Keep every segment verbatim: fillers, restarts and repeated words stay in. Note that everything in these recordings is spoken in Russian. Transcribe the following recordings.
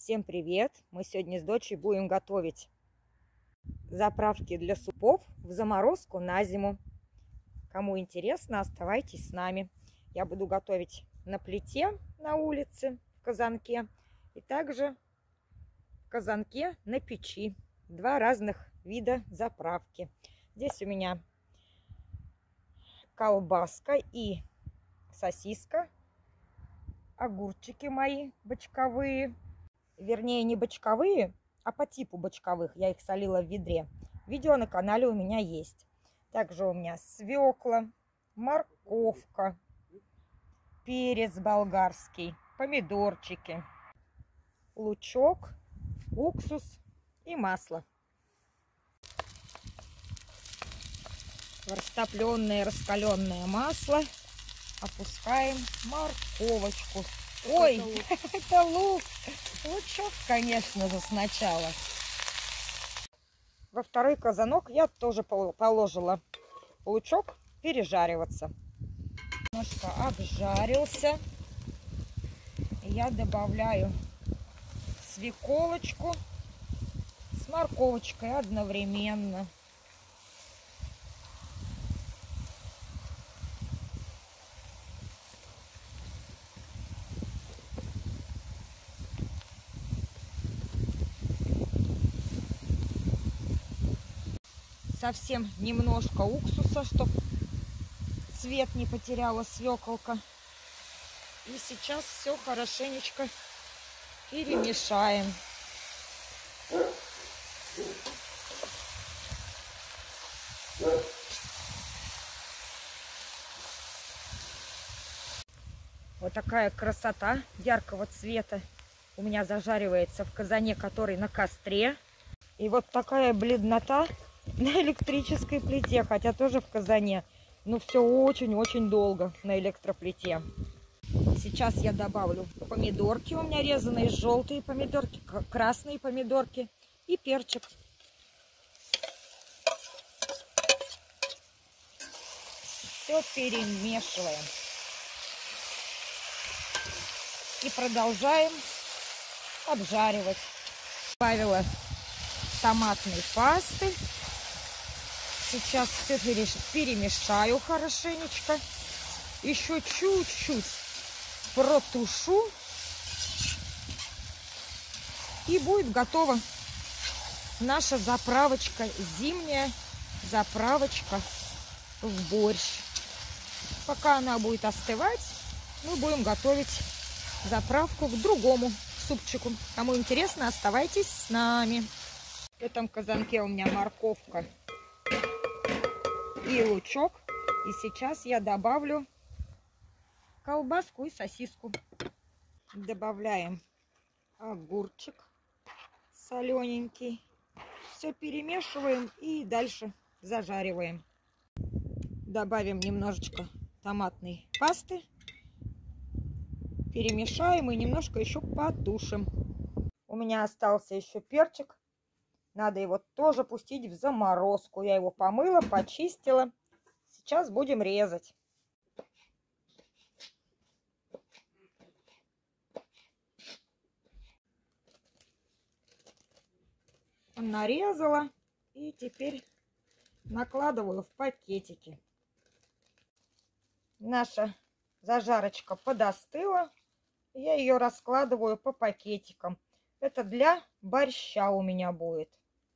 Всем привет! Мы сегодня с дочей будем готовить заправки для супов в заморозку на зиму. Кому интересно, оставайтесь с нами. Я буду готовить на плите на улице в казанке и также в казанке на печи. Два разных вида заправки. Здесь у меня колбаска и сосиска, огурчики мои бочковые. Вернее, не бочковые, а по типу бочковых. Я их солила в ведре. Видео на канале у меня есть. Также у меня свекла, морковка, перец болгарский, помидорчики, лучок, уксус и масло. В растопленное раскаленное масло опускаем морковочку. Ой, это лук. Лучок, конечно же, сначала. Во второй казанок я тоже положила лучок пережариваться. Немножко обжарился. Я добавляю свеколочку с морковочкой одновременно. Совсем немножко уксуса, чтобы цвет не потеряла свеколка. И сейчас все хорошенечко перемешаем. Вот такая красота яркого цвета у меня зажаривается в казане, который на костре. И вот такая бледнота на электрической плите, хотя тоже в казане. Но все очень-очень долго на электроплите. Сейчас я добавлю помидорки. У меня резаные желтые помидорки, красные помидорки и перчик. Все перемешиваем. И продолжаем обжаривать. Добавила томатной пасты. Сейчас все перемешаю хорошенечко. Еще чуть-чуть протушу. И будет готова наша заправочка, зимняя заправочка в борщ. Пока она будет остывать, мы будем готовить заправку к другому супчику. Кому интересно, оставайтесь с нами. В этом казанке у меня морковка и лучок. И сейчас я добавлю колбаску и сосиску. Добавляем огурчик солененький. Все перемешиваем и дальше зажариваем. Добавим немножечко томатной пасты. Перемешаем и немножко еще потушим. У меня остался еще перчик. Надо его тоже пустить в заморозку. Я его помыла, почистила. Сейчас будем резать. Нарезала. И теперь накладываю в пакетики. Наша зажарочка подостыла. Я ее раскладываю по пакетикам. Это для борща у меня будет.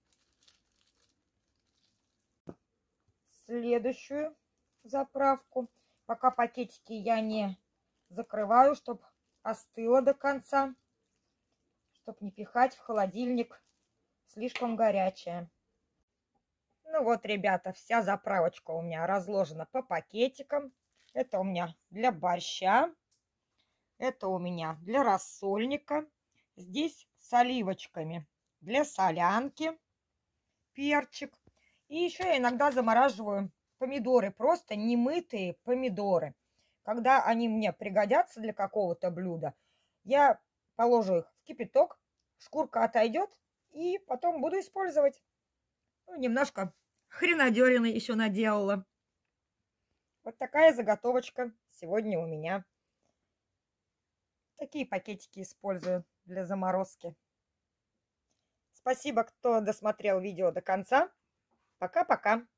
Следующую заправку. Пока пакетики я не закрываю, чтобы остыло до конца. Чтобы не пихать в холодильник. Слишком горячая. Ну вот, ребята, вся заправочка у меня разложена по пакетикам. Это у меня для борща. Это у меня для рассольника. Здесь с оливочками для солянки. Перчик. И еще я иногда замораживаю помидоры. Просто немытые помидоры. Когда они мне пригодятся для какого-то блюда, я положу их в кипяток. Шкурка отойдет. И потом буду использовать. Ну, немножко хренадерины еще наделала. Вот такая заготовочка сегодня у меня. Такие пакетики использую. для заморозки. Спасибо, кто досмотрел видео до конца. Пока-пока.